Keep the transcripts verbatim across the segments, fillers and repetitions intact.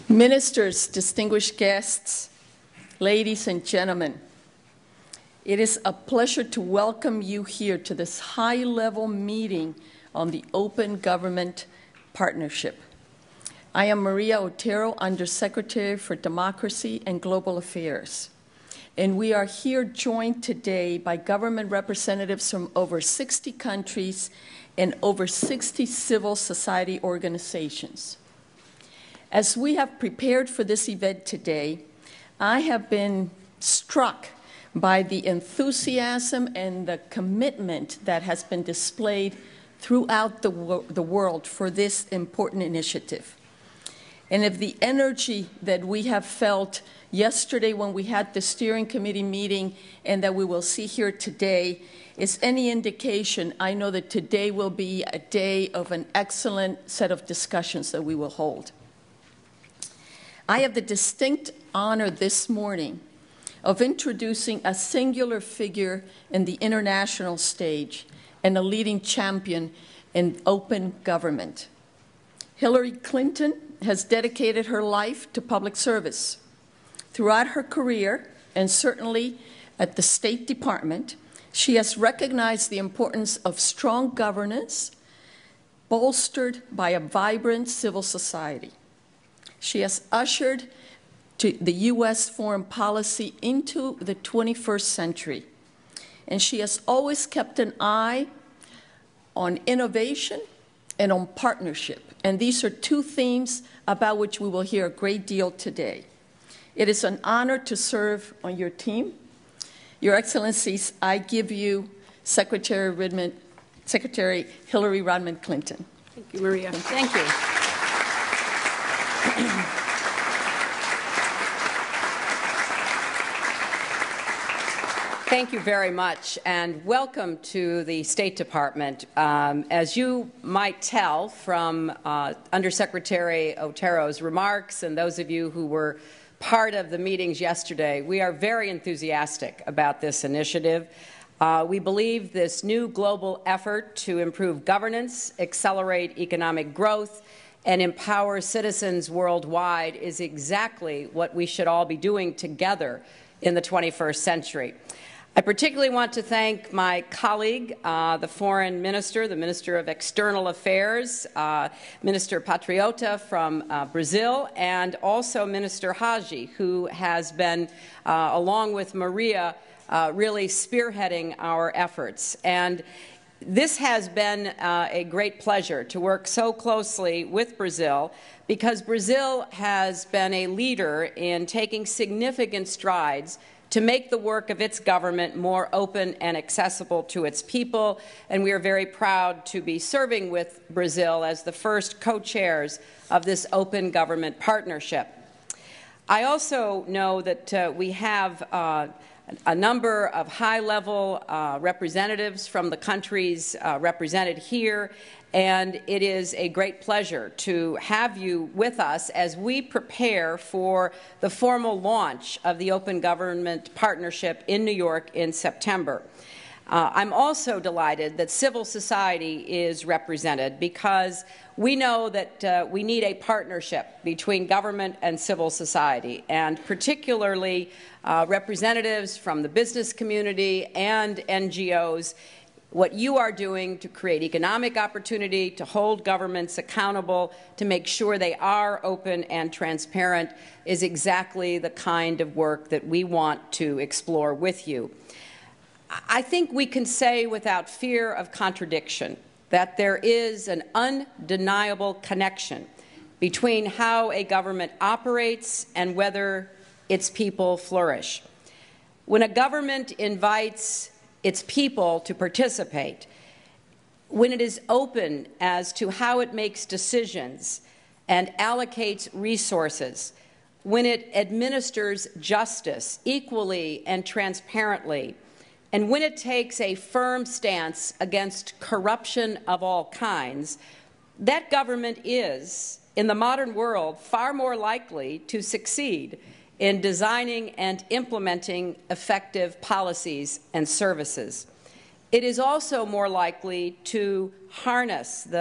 Ministers, distinguished guests, ladies and gentlemen, it is a pleasure to welcome you here to this high-level meeting on the Open Government Partnership. I am Maria Otero, Undersecretary for Democracy and Global Affairs, and we are here joined today by government representatives from over sixty countries and over sixty civil society organizations. As we have prepared for this event today, I have been struck by the enthusiasm and the commitment that has been displayed throughout the, wo the world for this important initiative. And if the energy that we have felt yesterday when we had the steering committee meeting and that we will see here today is any indication, I know that today will be a day of an excellent set of discussions that we will hold. I have the distinct honor this morning of introducing a singular figure in the international stage and a leading champion in open government. Hillary Clinton has dedicated her life to public service. Throughout her career, and certainly at the State Department, she has recognized the importance of strong governance bolstered by a vibrant civil society. She has ushered to the U S foreign policy into the twenty-first century, and she has always kept an eye on innovation and on partnership, and these are two themes about which we will hear a great deal today. It is an honor to serve on your team. Your Excellencies, I give you Secretary, Ridman, Secretary Hillary Rodham Clinton. Thank you, Maria. Thank you. Thank you very much, and welcome to the State Department. Um, as you might tell from uh, Undersecretary Otero's remarks and those of you who were part of the meetings yesterday, we are very enthusiastic about this initiative. Uh, we believe this new global effort to improve governance, accelerate economic growth, and empower citizens worldwide is exactly what we should all be doing together in the twenty-first century. I particularly want to thank my colleague, uh, the Foreign Minister, the Minister of External Affairs, uh, Minister Patriota from uh, Brazil, and also Minister Hagi, who has been, uh, along with Maria, uh, really spearheading our efforts. And this has been uh, a great pleasure to work so closely with Brazil, because Brazil has been a leader in taking significant strides to make the work of its government more open and accessible to its people, and we are very proud to be serving with Brazil as the first co-chairs of this open government partnership. I also know that uh, we have uh, a number of high-level uh, representatives from the countries uh, represented here, and it is a great pleasure to have you with us as we prepare for the formal launch of the Open Government Partnership in New York in September. Uh, I'm also delighted that civil society is represented, because we know that uh, we need a partnership between government and civil society, and particularly uh, representatives from the business community and N G Os. What you are doing to create economic opportunity, to hold governments accountable, to make sure they are open and transparent is exactly the kind of work that we want to explore with you. I think we can say without fear of contradiction that there is an undeniable connection between how a government operates and whether its people flourish. When a government invites its people to participate, when it is open as to how it makes decisions and allocates resources, when it administers justice equally and transparently, and when it takes a firm stance against corruption of all kinds, that government is, in the modern world, far more likely to succeed in designing and implementing effective policies and services. It is also more likely to harness the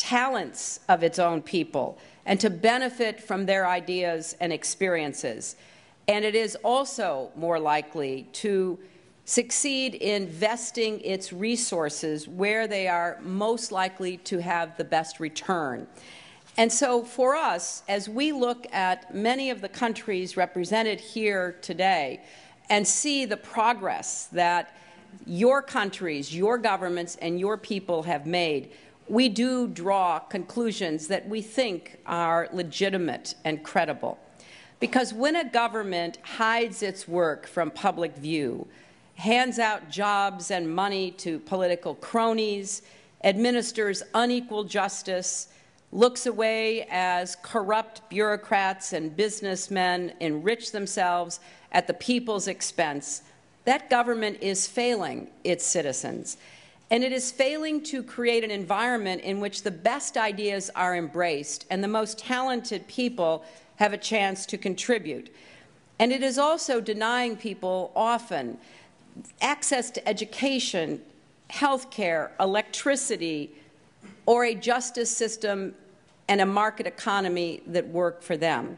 talents of its own people and to benefit from their ideas and experiences. And it is also more likely to succeed in investing its resources where they are most likely to have the best return. And so for us, as we look at many of the countries represented here today and see the progress that your countries, your governments, and your people have made, we do draw conclusions that we think are legitimate and credible. Because when a government hides its work from public view, hands out jobs and money to political cronies, administers unequal justice, looks away as corrupt bureaucrats and businessmen enrich themselves at the people's expense, that government is failing its citizens. And it is failing to create an environment in which the best ideas are embraced and the most talented people have a chance to contribute. And it is also denying people often access to education, health care, electricity, or a justice system and a market economy that work for them.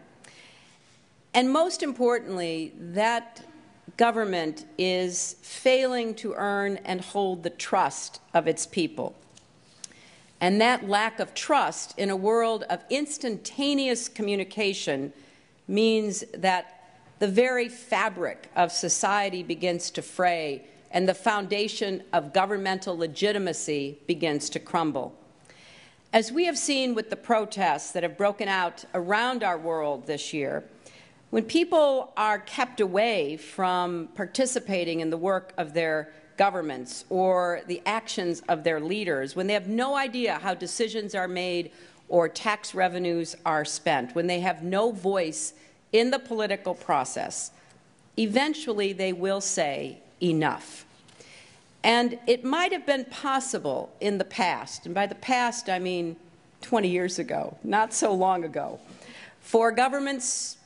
And most importantly, that government is failing to earn and hold the trust of its people. And that lack of trust in a world of instantaneous communication means that the very fabric of society begins to fray and the foundation of governmental legitimacy begins to crumble. As we have seen with the protests that have broken out around our world this year, when people are kept away from participating in the work of their governments or the actions of their leaders, when they have no idea how decisions are made or tax revenues are spent, when they have no voice in the political process, eventually they will say enough. And it might have been possible in the past, and by the past I mean twenty years ago, not so long ago, for governments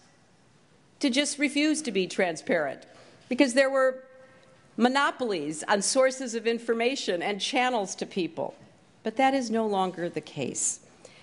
to just refuse to be transparent because there were monopolies on sources of information and channels to people. But that is no longer the case.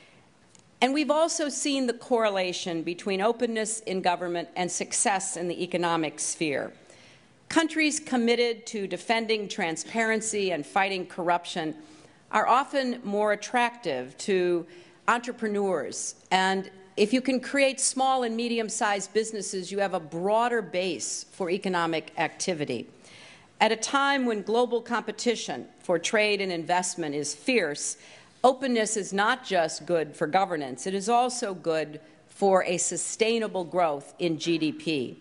And we've also seen the correlation between openness in government and success in the economic sphere. Countries committed to defending transparency and fighting corruption are often more attractive to entrepreneurs. And if you can create small and medium-sized businesses, you have a broader base for economic activity. At a time when global competition for trade and investment is fierce, openness is not just good for governance, it is also good for a sustainable growth in G D P.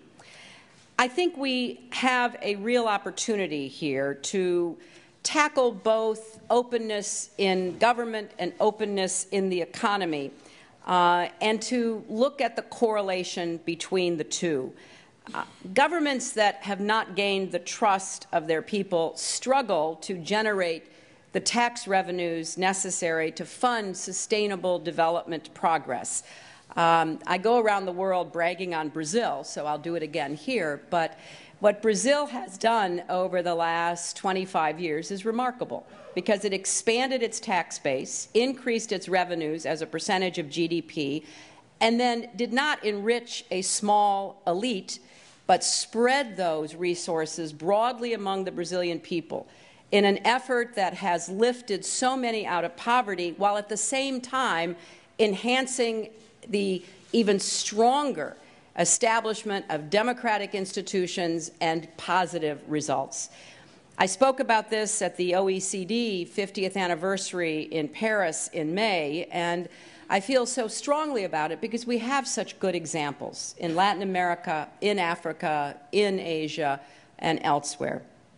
I think we have a real opportunity here to tackle both openness in government and openness in the economy, uh, and to look at the correlation between the two. Uh, governments that have not gained the trust of their people struggle to generate the tax revenues necessary to fund sustainable development progress. Um, I go around the world bragging on Brazil, so I'll do it again here, but what Brazil has done over the last twenty-five years is remarkable because it expanded its tax base, increased its revenues as a percentage of G D P, and then did not enrich a small elite, but spread those resources broadly among the Brazilian people in an effort that has lifted so many out of poverty while at the same time enhancing the even stronger establishment of democratic institutions and positive results. I spoke about this at the O E C D fiftieth anniversary in Paris in May, and I feel so strongly about it because we have such good examples in Latin America, in Africa, in Asia, and elsewhere.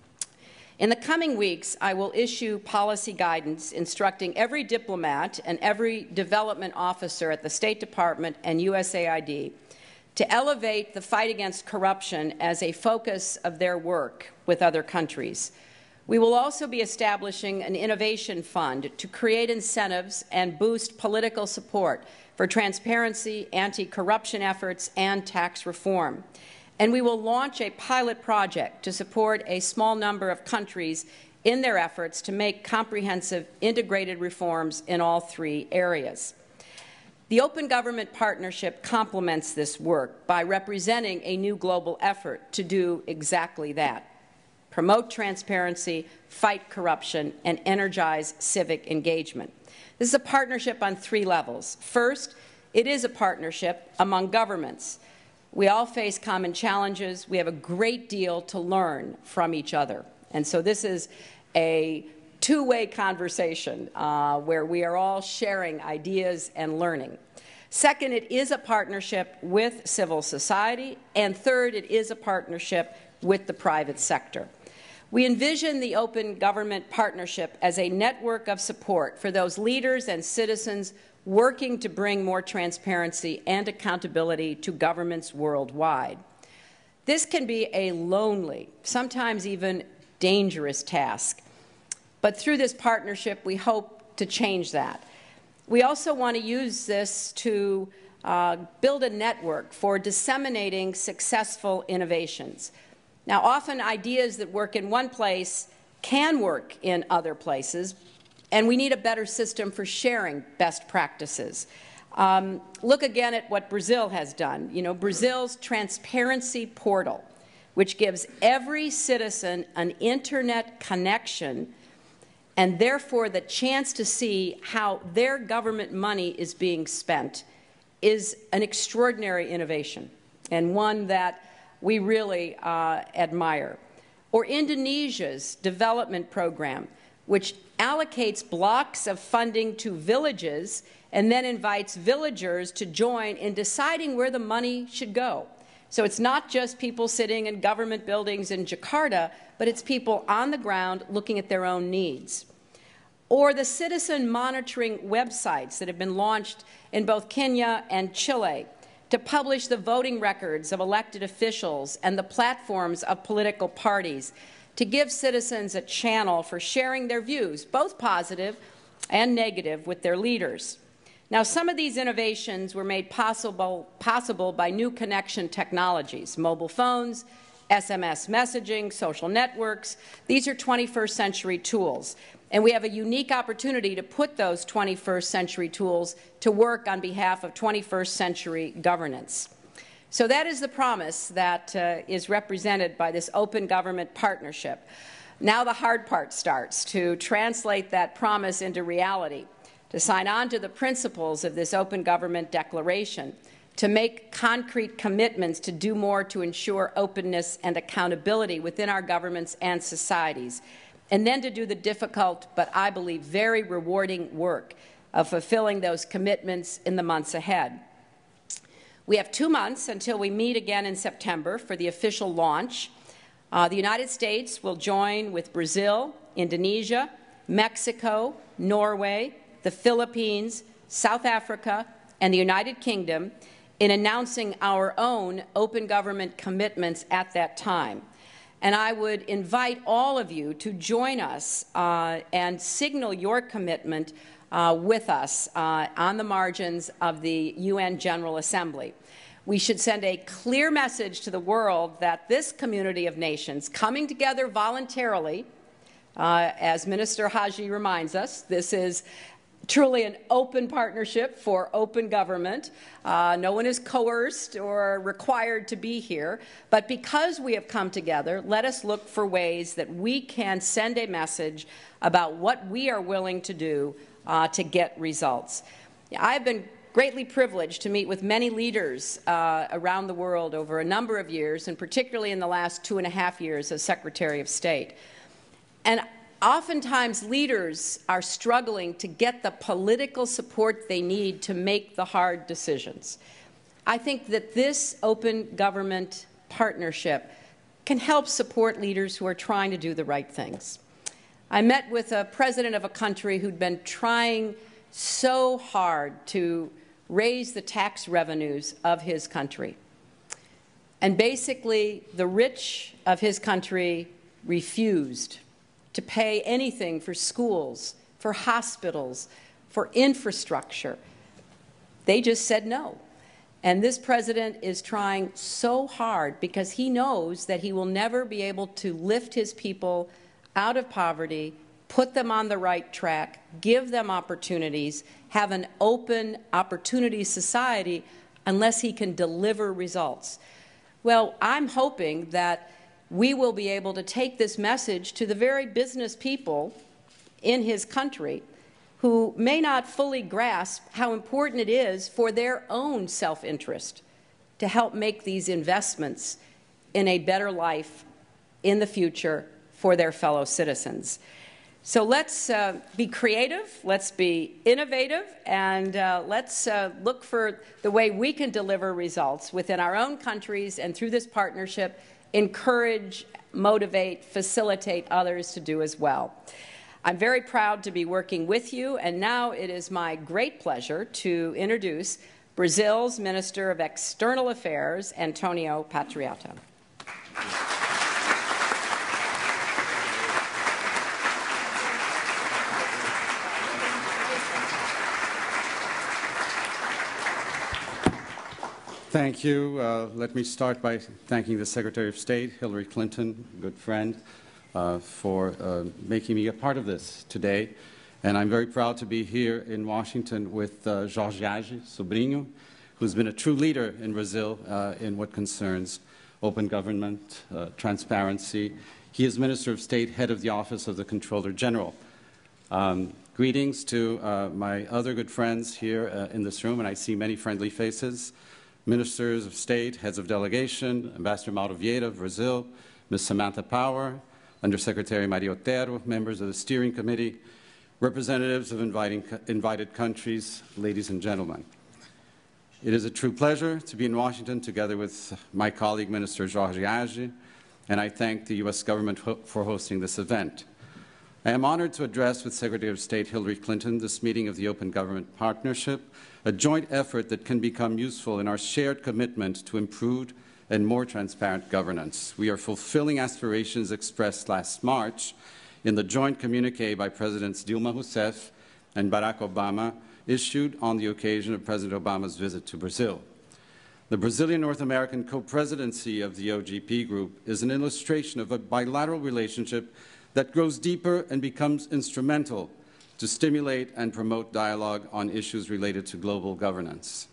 In the coming weeks, I will issue policy guidance instructing every diplomat and every development officer at the State Department and U S A I D to elevate the fight against corruption as a focus of their work with other countries. We will also be establishing an innovation fund to create incentives and boost political support for transparency, anti-corruption efforts, and tax reform. And we will launch a pilot project to support a small number of countries in their efforts to make comprehensive, integrated reforms in all three areas. The Open Government Partnership complements this work by representing a new global effort to do exactly that: promote transparency, fight corruption, and energize civic engagement. This is a partnership on three levels. First, it is a partnership among governments. We all face common challenges. We have a great deal to learn from each other. And so this is a two-way conversation uh, where we are all sharing ideas and learning. Second, it is a partnership with civil society. And third, it is a partnership with the private sector. We envision the Open Government Partnership as a network of support for those leaders and citizens working to bring more transparency and accountability to governments worldwide. This can be a lonely, sometimes even dangerous task, but through this partnership we hope to change that. We also want to use this to uh, build a network for disseminating successful innovations. Now, often ideas that work in one place can work in other places, and we need a better system for sharing best practices. Um, look again at what Brazil has done. You know, Brazil's transparency portal, which gives every citizen an internet connection and therefore the chance to see how their government money is being spent, is an extraordinary innovation and one that we really uh, admire. Or Indonesia's development program, which allocates blocks of funding to villages and then invites villagers to join in deciding where the money should go. So it's not just people sitting in government buildings in Jakarta, but it's people on the ground looking at their own needs. Or the citizen monitoring websites that have been launched in both Kenya and Chile to publish the voting records of elected officials and the platforms of political parties, to give citizens a channel for sharing their views, both positive and negative, with their leaders. Now, some of these innovations were made possible, possible by new connection technologies, mobile phones, S M S messaging, social networks. These are twenty-first century tools, and we have a unique opportunity to put those twenty-first century tools to work on behalf of twenty-first century governance. So that is the promise that uh, is represented by this Open Government Partnership. Now the hard part starts, to translate that promise into reality, to sign on to the principles of this Open Government Declaration, to make concrete commitments to do more to ensure openness and accountability within our governments and societies, and then to do the difficult but I believe very rewarding work of fulfilling those commitments in the months ahead. We have two months until we meet again in September for the official launch. Uh, the United States will join with Brazil, Indonesia, Mexico, Norway, the Philippines, South Africa, and the United Kingdom in announcing our own open government commitments at that time. And I would invite all of you to join us uh, and signal your commitment uh, with us uh, on the margins of the U N General Assembly. We should send a clear message to the world that this community of nations, coming together voluntarily, uh, as Minister Haji reminds us, this is truly an open partnership for open government. Uh, no one is coerced or required to be here. But because we have come together, let us look for ways that we can send a message about what we are willing to do uh, to get results. I've been greatly privileged to meet with many leaders uh, around the world over a number of years, and particularly in the last two and a half years as Secretary of State. And oftentimes, leaders are struggling to get the political support they need to make the hard decisions. I think that this open government partnership can help support leaders who are trying to do the right things. I met with a president of a country who'd been trying so hard to raise the tax revenues of his country. And basically, the rich of his country refused to pay anything for schools, for hospitals, for infrastructure. They just said no. And this president is trying so hard because he knows that he will never be able to lift his people out of poverty, put them on the right track, give them opportunities, have an open opportunity society unless he can deliver results. Well, I'm hoping that we will be able to take this message to the very business people in his country who may not fully grasp how important it is for their own self-interest to help make these investments in a better life in the future for their fellow citizens. So let's uh, be creative, let's be innovative, and uh, let's uh, look for the way we can deliver results within our own countries and through this partnership, encourage, motivate, facilitate others to do as well. I'm very proud to be working with you, and now it is my great pleasure to introduce Brazil's Minister of External Affairs, Antonio Patriotto. Thank you. Uh, let me start by thanking the Secretary of State, Hillary Clinton, good friend, uh, for uh, making me a part of this today. And I'm very proud to be here in Washington with uh, Jorge Age Sobrinho, who's been a true leader in Brazil uh, in what concerns open government, uh, transparency. He is Minister of State, head of the Office of the Comptroller General. Um, greetings to uh, my other good friends here uh, in this room, and I see many friendly faces. Ministers of State, heads of delegation, Ambassador Mauro Vieira of Brazil, Miz Samantha Power, Undersecretary Maria Otero, members of the Steering Committee, representatives of inviting, invited countries, ladies and gentlemen. It is a true pleasure to be in Washington together with my colleague, Minister Jorge Age, and I thank the U S government ho- for hosting this event. I am honored to address with Secretary of State Hillary Clinton this meeting of the Open Government Partnership, a joint effort that can become useful in our shared commitment to improved and more transparent governance. We are fulfilling aspirations expressed last March in the joint communiqué by Presidents Dilma Rousseff and Barack Obama, issued on the occasion of President Obama's visit to Brazil. The Brazilian-North American co-presidency of the O G P Group is an illustration of a bilateral relationship that grows deeper and becomes instrumental to stimulate and promote dialogue on issues related to global governance.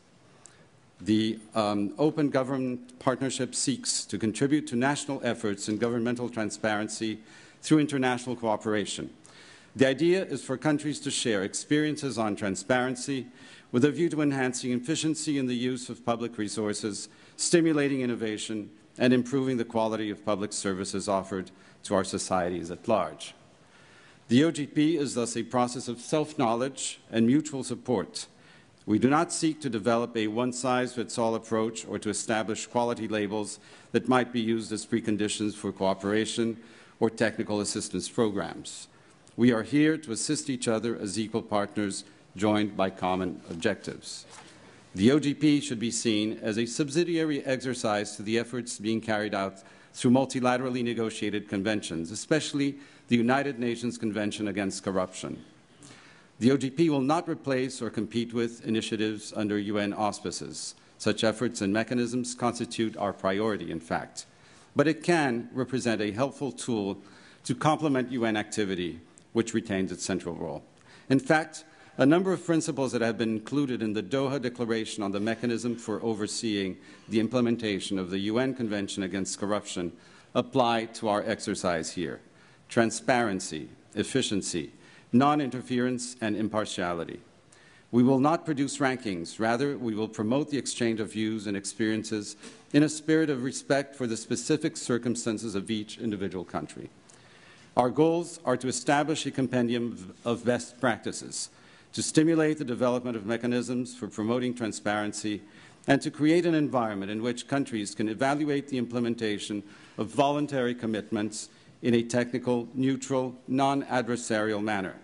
The um, Open Government Partnership seeks to contribute to national efforts in governmental transparency through international cooperation. The idea is for countries to share experiences on transparency with a view to enhancing efficiency in the use of public resources, stimulating innovation, and improving the quality of public services offered to our societies at large. The O G P is thus a process of self-knowledge and mutual support. We do not seek to develop a one-size-fits-all approach or to establish quality labels that might be used as preconditions for cooperation or technical assistance programs. We are here to assist each other as equal partners joined by common objectives. The O G P should be seen as a subsidiary exercise to the efforts being carried out through multilaterally negotiated conventions, especially the United Nations Convention Against Corruption. The O G P will not replace or compete with initiatives under U N auspices. Such efforts and mechanisms constitute our priority, in fact. But it can represent a helpful tool to complement U N activity, which retains its central role. In fact, a number of principles that have been included in the Doha Declaration on the Mechanism for Overseeing the Implementation of the U N Convention Against Corruption apply to our exercise here. Transparency, efficiency, non-interference, and impartiality. We will not produce rankings. Rather, we will promote the exchange of views and experiences in a spirit of respect for the specific circumstances of each individual country. Our goals are to establish a compendium of best practices, to stimulate the development of mechanisms for promoting transparency, and to create an environment in which countries can evaluate the implementation of voluntary commitments in a technical, neutral, non-adversarial manner.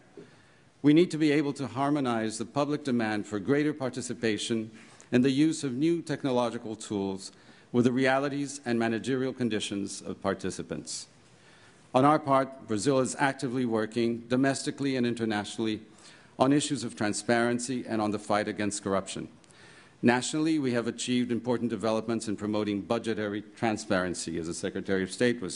We need to be able to harmonize the public demand for greater participation and the use of new technological tools with the realities and managerial conditions of participants. On our part, Brazil is actively working domestically and internationally on issues of transparency and on the fight against corruption. Nationally, we have achieved important developments in promoting budgetary transparency, as the Secretary of State was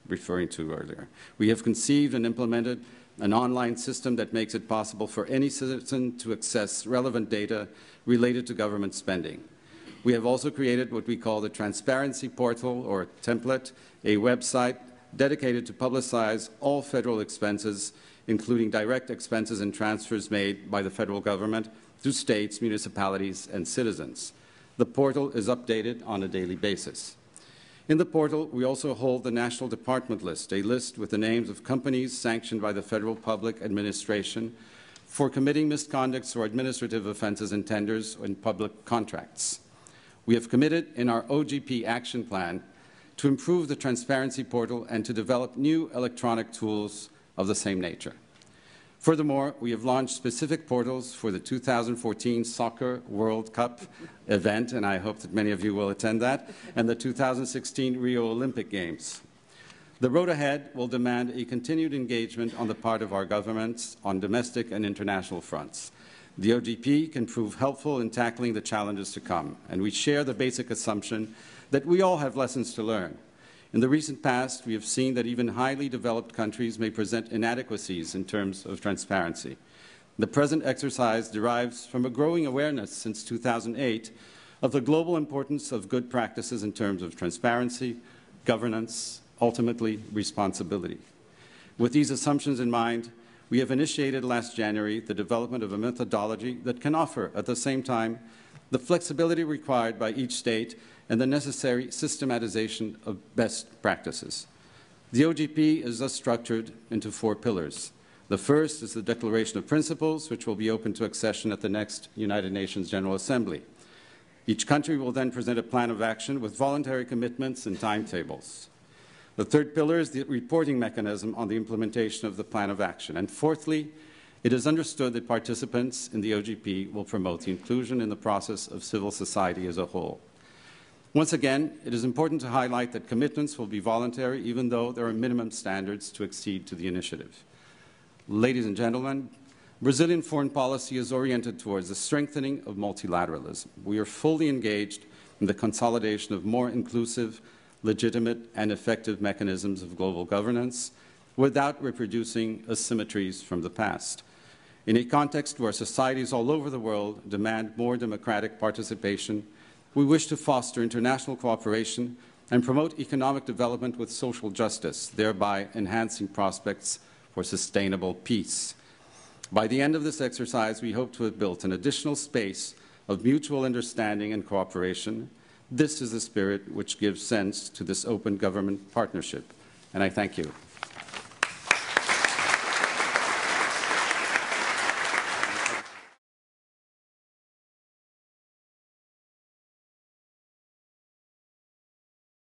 referring to earlier. We have conceived and implemented an online system that makes it possible for any citizen to access relevant data related to government spending. We have also created what we call the Transparency Portal, or template, a website dedicated to publicize all federal expenses, including direct expenses and transfers made by the federal government to states, municipalities, and citizens. The portal is updated on a daily basis. In the portal, we also hold the National Department List, a list with the names of companies sanctioned by the Federal Public Administration for committing misconducts or administrative offenses in tenders and public contracts. We have committed in our O G P action plan to improve the transparency portal and to develop new electronic tools of the same nature. Furthermore, we have launched specific portals for the two thousand fourteen Soccer World Cup event, and I hope that many of you will attend that, and the two thousand sixteen Rio Olympic Games. The road ahead will demand a continued engagement on the part of our governments on domestic and international fronts. The O G P can prove helpful in tackling the challenges to come, and we share the basic assumption that we all have lessons to learn. In the recent past, we have seen that even highly developed countries may present inadequacies in terms of transparency. The present exercise derives from a growing awareness since two thousand eight of the global importance of good practices in terms of transparency, governance, ultimately responsibility. With these assumptions in mind, we have initiated last January the development of a methodology that can offer, at the same time, the flexibility required by each state and the necessary systematization of best practices. The O G P is thus structured into four pillars. The first is the Declaration of Principles, which will be open to accession at the next United Nations General Assembly. Each country will then present a plan of action with voluntary commitments and timetables. The third pillar is the reporting mechanism on the implementation of the plan of action. And fourthly, it is understood that participants in the O G P will promote the inclusion in the process of civil society as a whole. Once again, it is important to highlight that commitments will be voluntary, even though there are minimum standards to accede to the initiative. Ladies and gentlemen, Brazilian foreign policy is oriented towards the strengthening of multilateralism. We are fully engaged in the consolidation of more inclusive, legitimate, and effective mechanisms of global governance without reproducing asymmetries from the past. In a context where societies all over the world demand more democratic participation, we wish to foster international cooperation and promote economic development with social justice, thereby enhancing prospects for sustainable peace. By the end of this exercise, we hope to have built an additional space of mutual understanding and cooperation. This is the spirit which gives sense to this open government partnership, and I thank you.